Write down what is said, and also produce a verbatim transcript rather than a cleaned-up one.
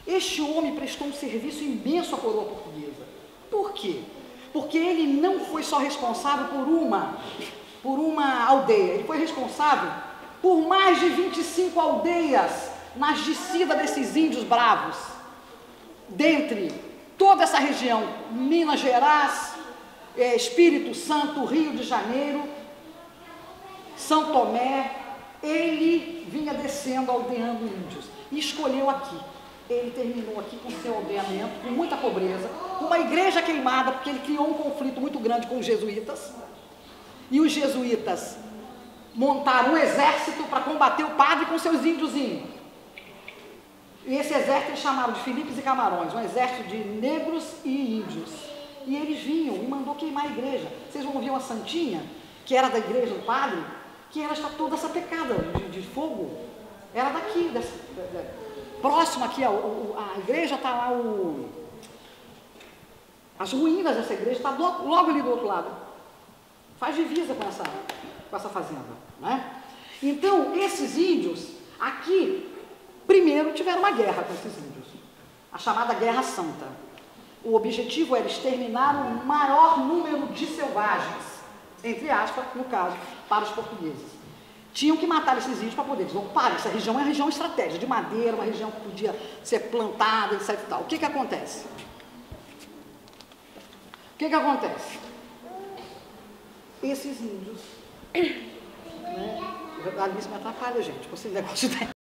Este homem prestou um serviço imenso à coroa portuguesa. Por quê? Porque ele não foi só responsável por uma, por uma aldeia, ele foi responsável por mais de vinte e cinco aldeias nas descidas desses índios bravos, dentre toda essa região, Minas Gerais, é, Espírito Santo, Rio de Janeiro, São Tomé. Ele vinha descendo, aldeando índios, e escolheu aqui. Ele terminou aqui com seu aldeamento, com muita pobreza, com uma igreja queimada, porque ele criou um conflito muito grande com os jesuítas, e os jesuítas montaram um exército para combater o padre com seus índiozinhos. E esse exército eles chamaram de Filipes e Camarões, um exército de negros e índios. E eles vinham e mandou queimar a igreja. Vocês vão ver uma santinha, que era da igreja do padre, que ela está toda sapecada de, de fogo. Era daqui, dessa, próximo aqui, a, a igreja está lá, o, as ruínas dessa igreja está logo, logo ali do outro lado. Faz divisa com essa, com essa fazenda, né? Então, esses índios aqui, primeiro tiveram uma guerra com esses índios, a chamada Guerra Santa. O objetivo era exterminar o maior número de selvagens, entre aspas, no caso, para os portugueses. Tinham que matar esses índios para poder desocupar. Essa região é uma região estratégica, de madeira, uma região que podia ser plantada, etc e tal. O que que acontece? O que que acontece? Esses índios, né? A Alice me atrapalha, gente, com esse negócio de